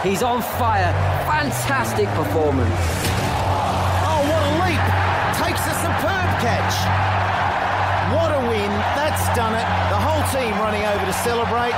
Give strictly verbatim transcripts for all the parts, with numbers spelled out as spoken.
He's on fire. Fantastic performance. Oh, what a leap. Takes a superb catch. What a win. That's done it. The whole team running over to celebrate.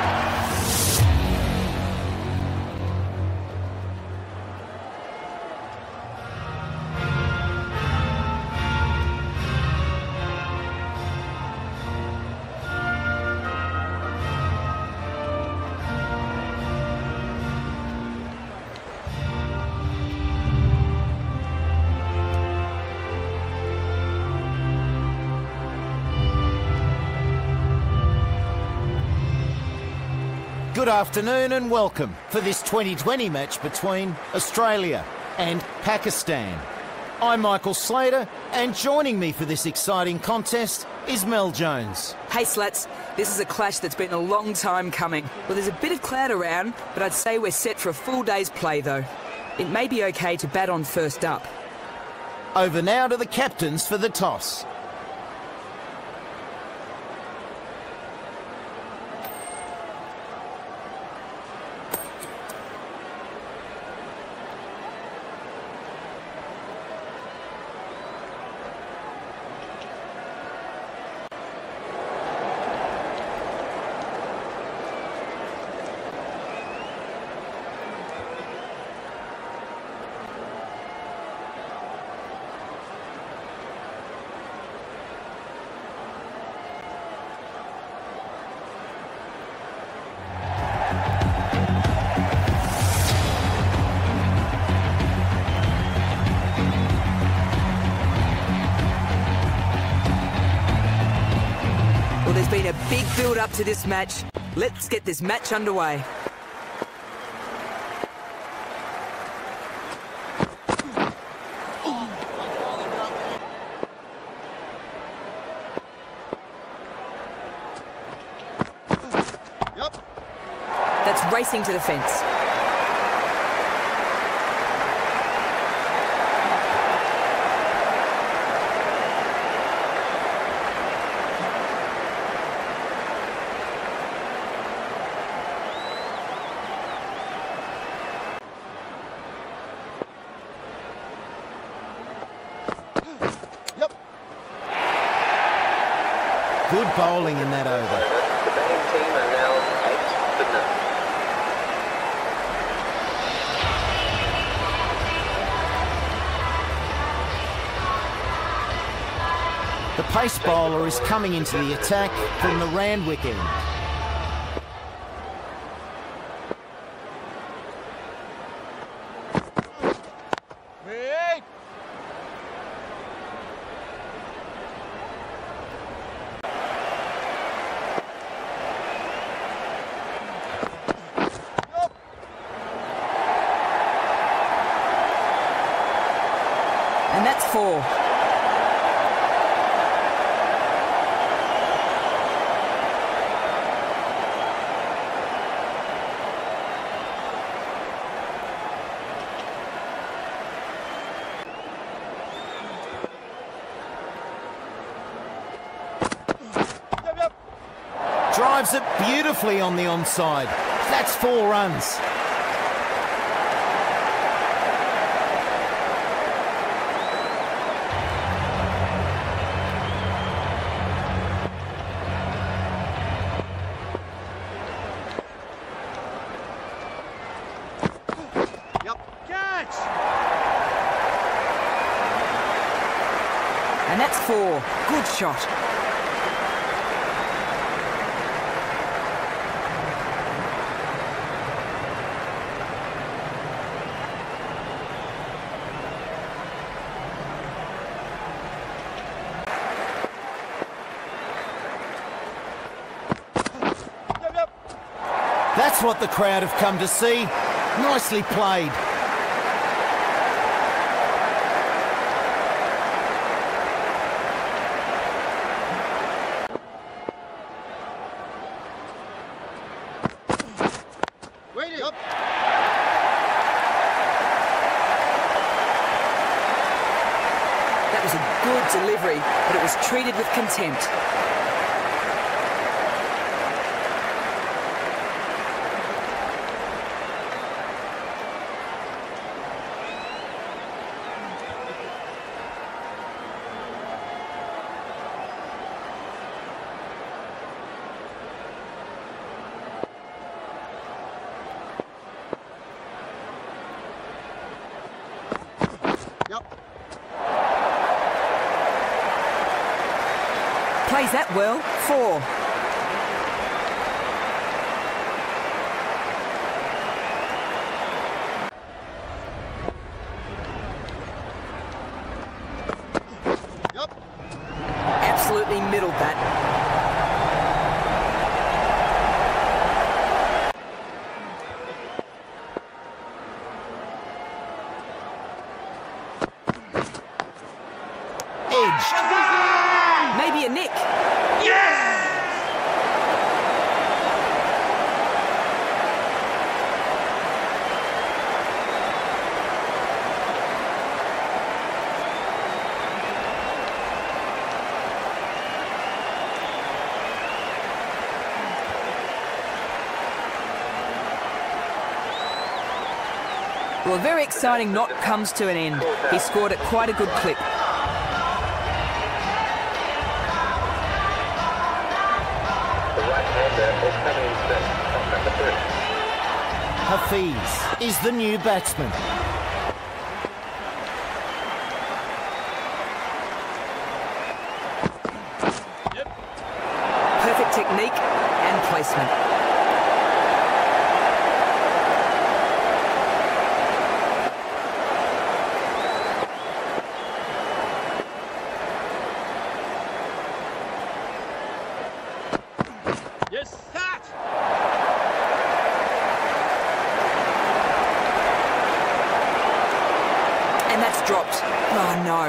Good afternoon and welcome for this twenty twenty match between Australia and Pakistan. I'm Michael Slater, and joining me for this exciting contest is Mel Jones. Hey Slats, this is a clash that's been a long time coming. Well, there's a bit of cloud around, but I'd say we're set for a full day's play though. It may be okay to bat on first up. Over now to the captains for the toss. There's been a big build-up to this match. Let's get this match underway. Yep. That's racing to the fence. Good bowling in that over. The batting team are now eight for none. The pace bowler is coming into the attack from the Randwick end. And that's four. Drives it beautifully on the onside. That's four runs. And that's four. Good shot. That's what the crowd have come to see. Nicely played. Yep. That was a good delivery, but it was treated with contempt. Plays that well. Four. Yup. Absolutely middled that. Edge. Maybe a nick. Well, a very exciting knot comes to an end. He scored at quite a good clip. The right-hander is coming in first, shot number three. Hafiz is the new batsman. Perfect technique and placement. Yes. Catch. And that's dropped. Oh, no.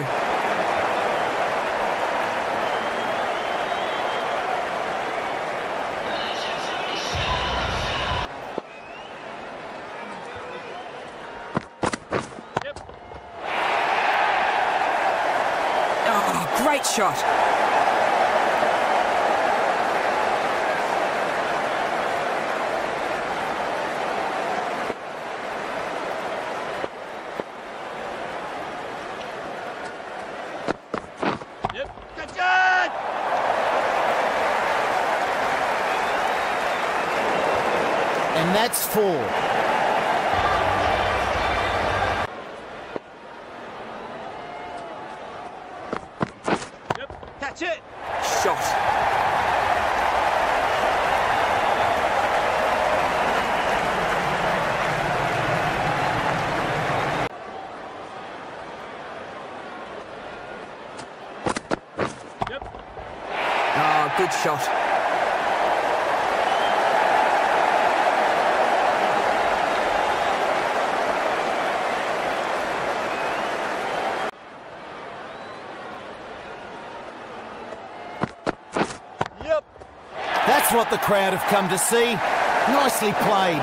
Yep. Oh, great shot. Yep. Catch it. And that's four. Yep. Catch it. Shot. Yep. Oh, good shot. Yep. That's what the crowd have come to see. Nicely played.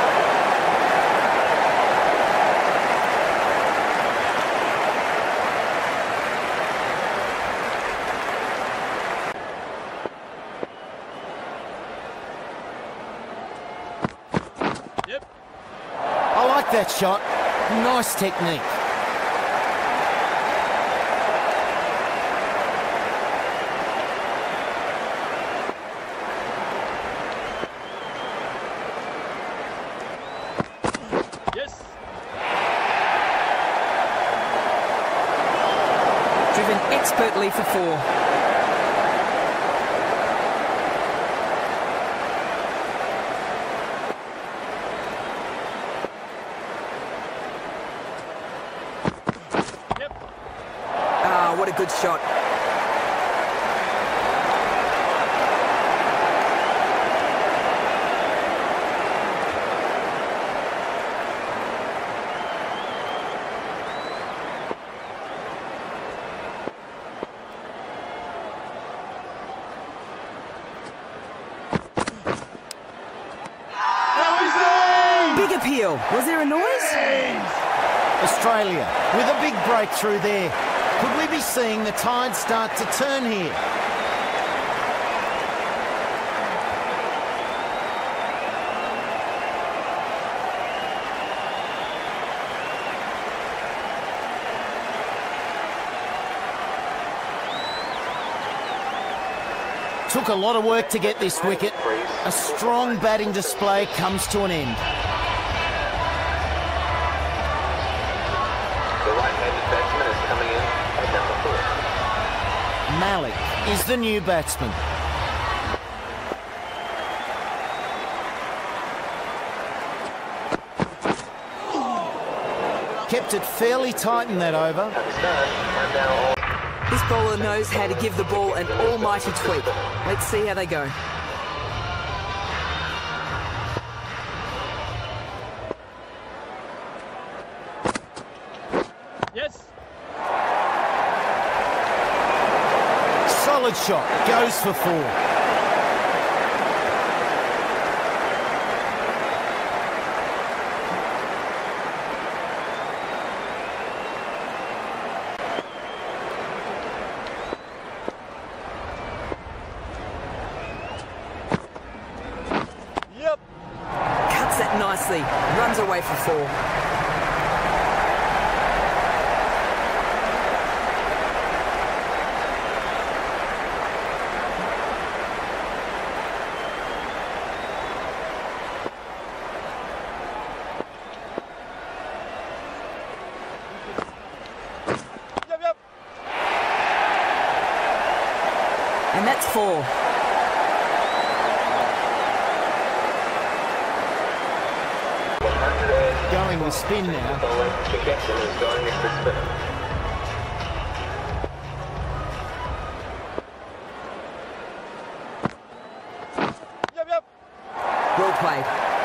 Yep. I like that shot. Nice technique. Yes. Driven expertly for four. Yep. Ah, what a good shot. Big appeal. Was there a noise? Australia with a big breakthrough there. Could we be seeing the tide start to turn here? Took a lot of work to get this wicket. A strong batting display comes to an end. The right-handed batsman is coming in at number four. Malik is the new batsman. Kept it fairly tight in that over. Pakistan are now on. This bowler knows how to give the ball an almighty tweak. Let's see how they go. Yes. Solid shot, goes for four. Yep. Cuts that nicely. Runs away for four. Yep, yep. And that's four. Going with spin now. Bowler, the captain is going with the spinner. Yep, yep. Well played.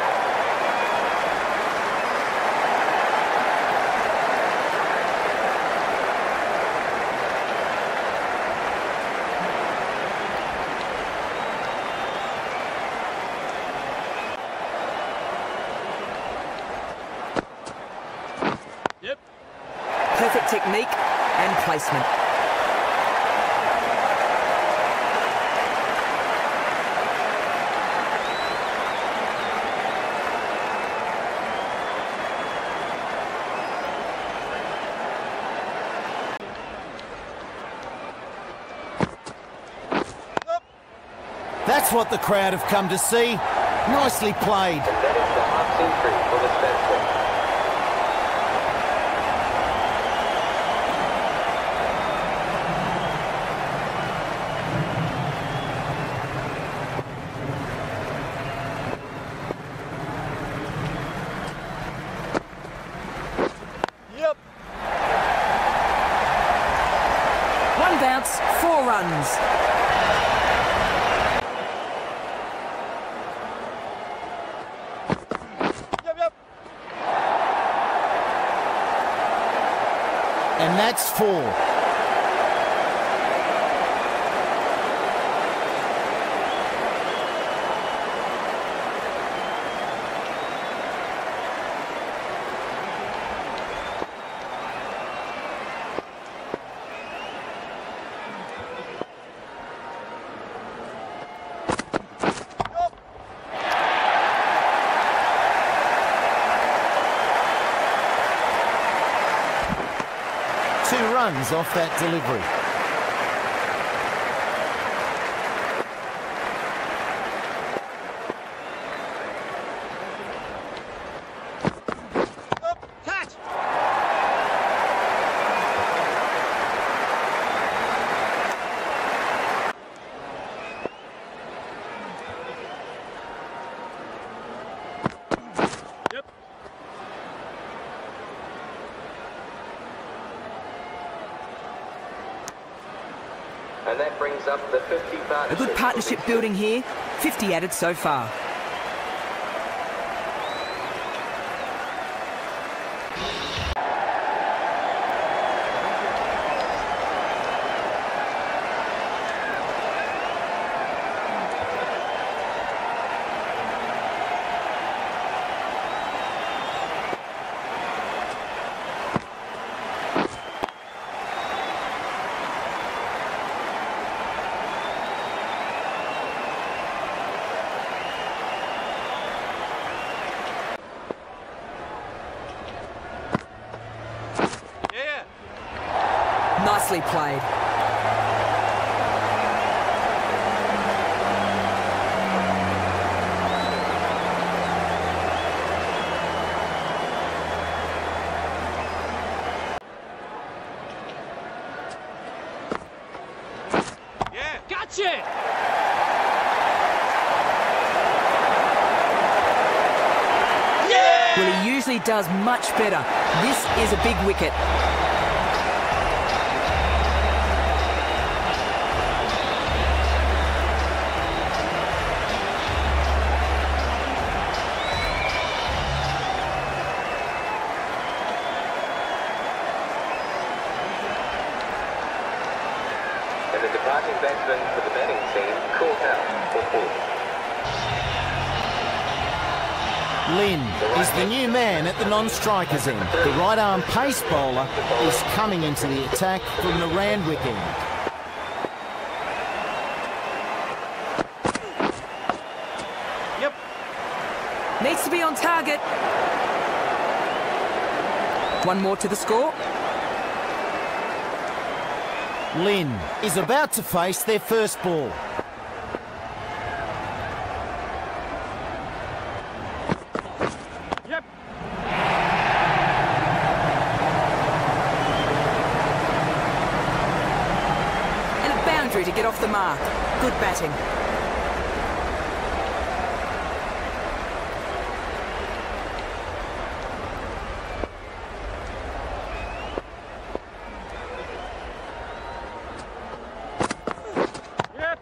Yep. Perfect technique and placement. Yep. That's what the crowd have come to see. Nicely played. And that is the half century for this batsman. Yep. One bounce, four runs. Yep, yep. And that's four. Yep. Two runs off that delivery. Yep. Catch. Yep. And that brings up the fifty A partnership. good partnership building here. fifty added so far. Yeah. Nicely played. Yeah. Catch it! Yeah! Well, he usually does much better. This is a big wicket. And the departing batsman for the batting team caught out for four. Lynn is the new man at the non-strikers end. The right-arm pace bowler is coming into the attack from the Randwick end. Yep. Needs to be on target. One more to the score. Lynn is about to face their first ball. Yep. And a boundary to get off the mark. Good batting. Yep.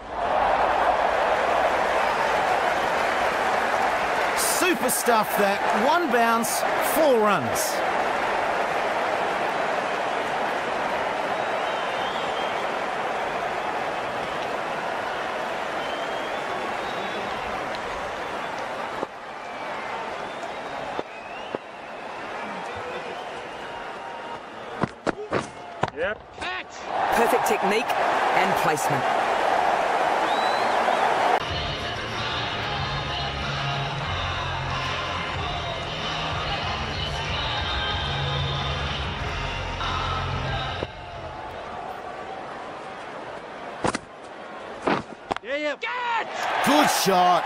Super stuff that. One bounce, four runs. Yep. Catch! Perfect technique and placement. Yeah, yeah. Catch! Good shot.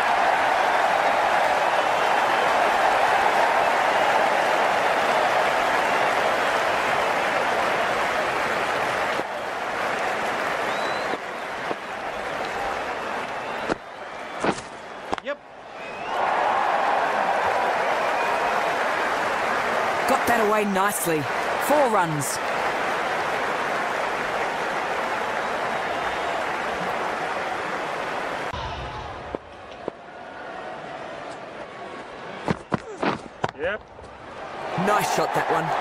Yep. Got that away nicely. Four runs. Yep. Nice shot, that one.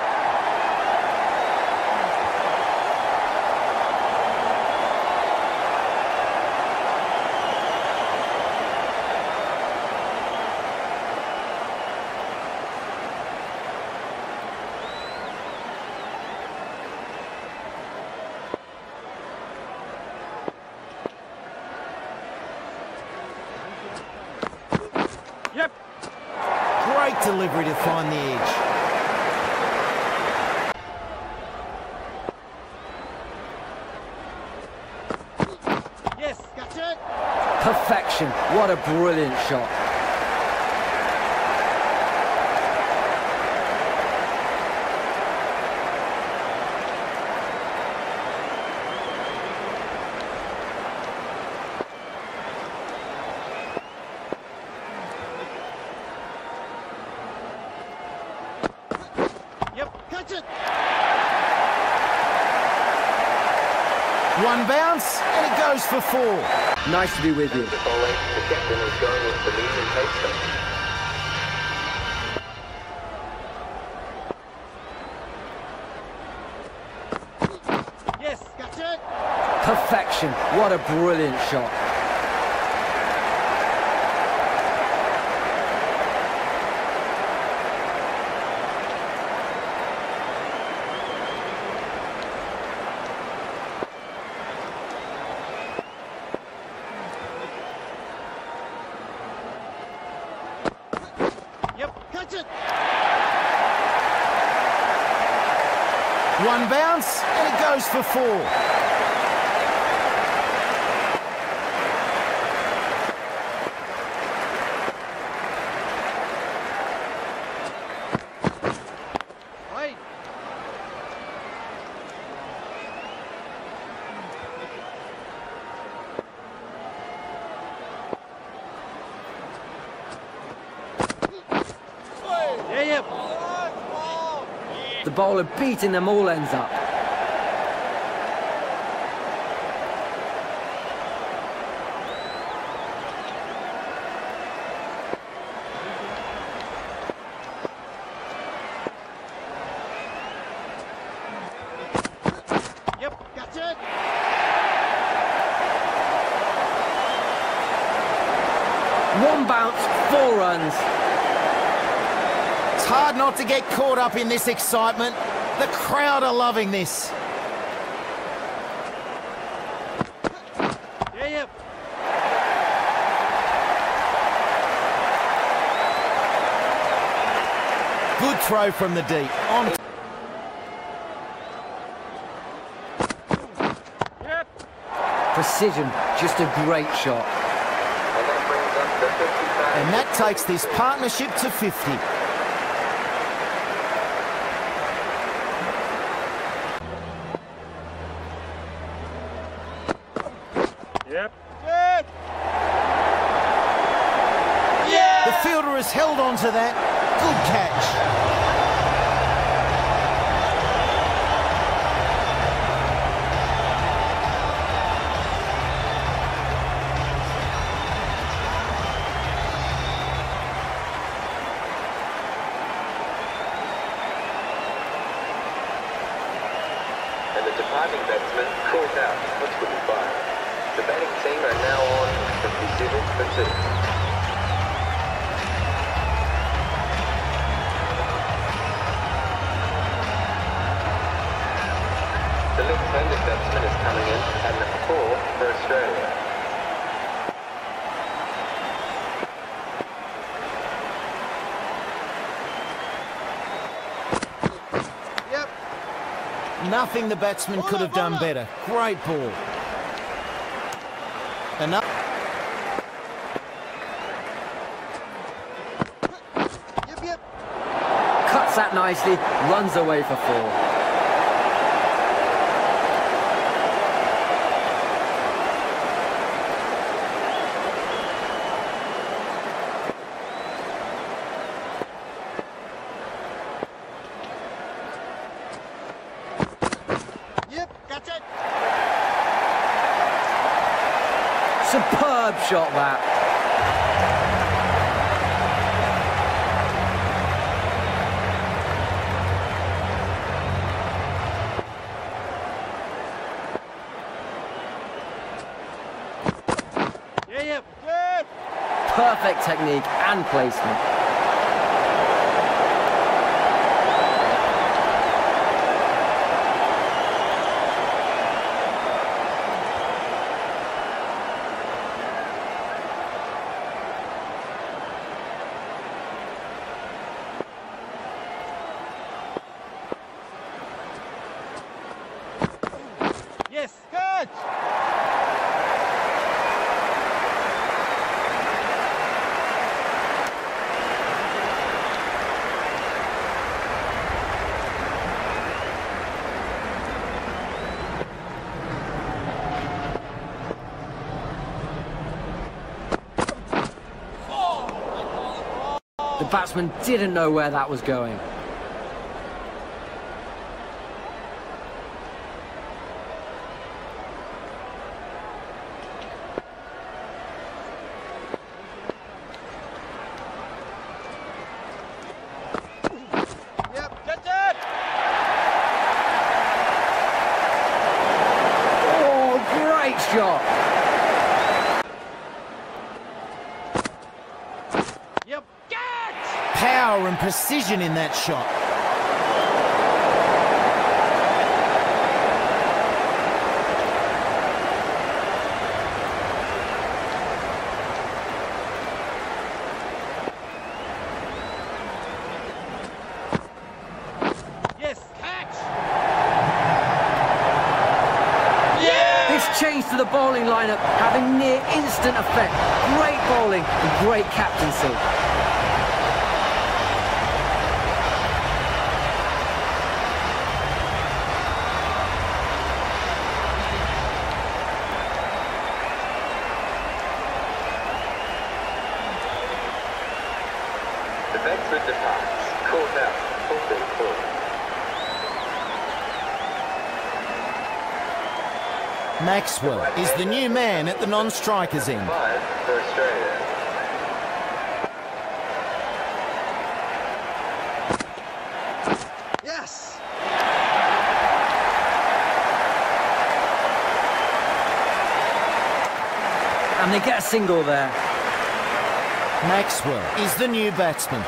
Yep. Great delivery to find the edge. Yes. Catch it! Perfection. What a brilliant shot. Yep. Catch it! One bounce, and it goes for four. Nice to be with you. The bowling, the captain is going with the lead and takes them. Yes. Catch it! Perfection. What a brilliant shot. Yep. Catch it! One bounce, and it goes for four. Right. yeah. The bowler beating them all ends up. Yep, gotcha. One bounce, four runs. It's hard not to get caught up in this excitement. The crowd are loving this. Yeah, yeah. Good throw from the deep. On. Yep. Precision, just a great shot. And that brings up the fifty-five. And that takes this partnership to fifty. Yep. Good. Yeah. The fielder has held on to that. Good catch. And the departing batsman caught out. That's good fire. The batting team are now on fifty-seven for two. The left-handed batsman is coming in at number four for Australia. Yep. Nothing the batsman could have done better. Great ball. Enough. Yep, yep. Cuts that nicely, runs away for four. Yep, gotcha. Superb shot that. Yeah, yeah. Good. Perfect technique and placement. Yes, good. The batsman didn't know where that was going. Yep, gotcha. Oh, great shot. Yep, catch. Power and precision in that shot. Yes, catch. This change to the bowling lineup having near instant effect. Great bowling and great captaincy. The batsman departs. caught out for thirty-four. Maxwell is the new man at the non-strikers end. Five for Australia. Yes! And they get a single there. Maxwell is the new batsman.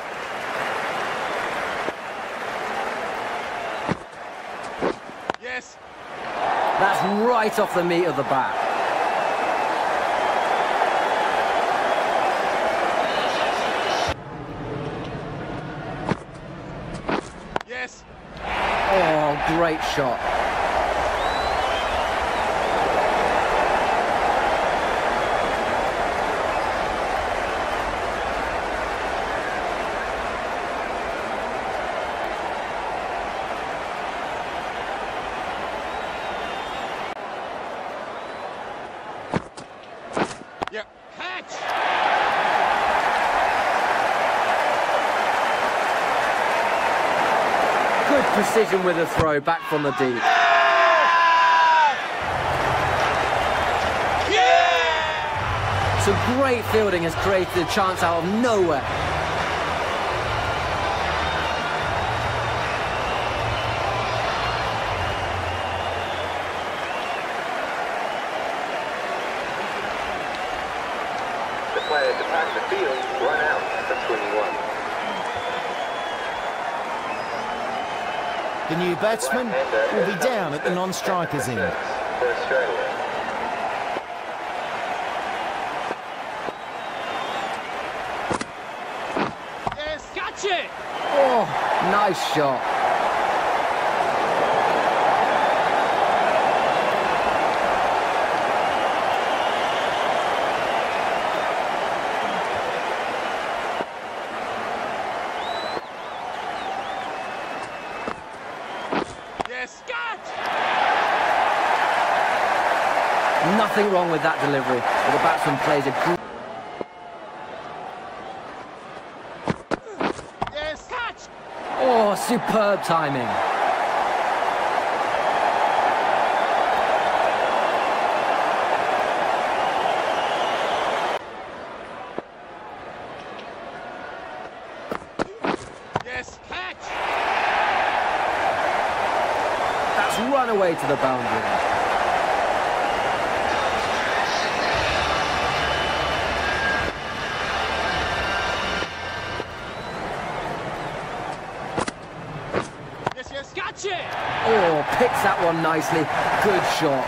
Yes! That's right off the meat of the bat. Yes! Oh, great shot. Yep. Catch! Good precision with a throw back from the deep. Yeah! Some great fielding has created a chance out of nowhere. The player departing the field, run out for twenty-one. The new batsman will be down at the non-strikers end. For Australia. Yes! Catch it! Oh, nice shot. Yes! Catch! Nothing wrong with that delivery. But the batsman plays a good... Yes! Catch! Oh, superb timing. Yes! Catch! That's run away to the boundary. Yes, yes! Catch it! Oh, picks that one nicely. Good shot.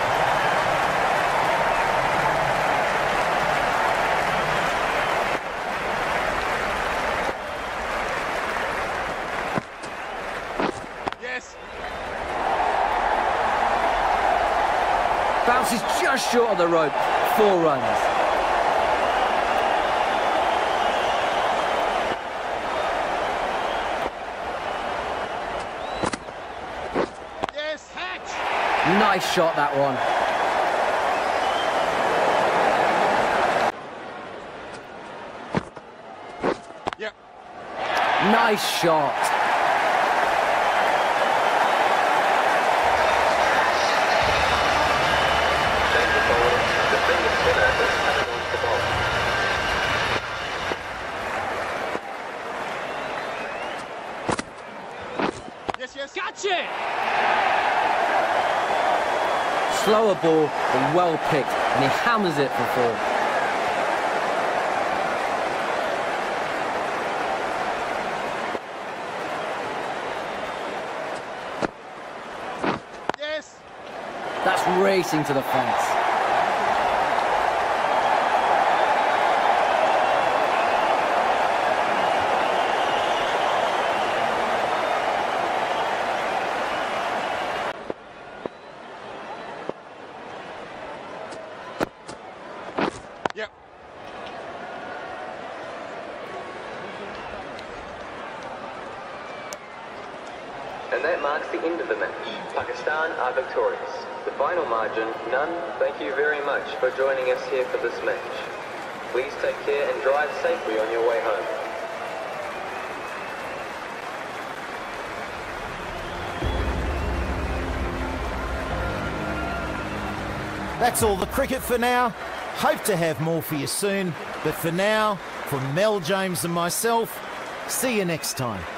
Yes! Bounces just short of the rope. Four runs. Yes! Catch! Nice shot, that one. Yep. Nice shot. Change the bowler. The finger spinner is coming on the ball. Yes, yes! Catch it! Slower ball, but well picked, and he hammers it for four. Yes! That's racing to the fence. Yep. And that marks the end of the match. Pakistan are victorious. The final margin, none. Thank you very much for joining us here for this match. Please take care and drive safely on your way home. That's all the cricket for now. Hope to have more for you soon. But for now, from Mel, James and myself, see you next time.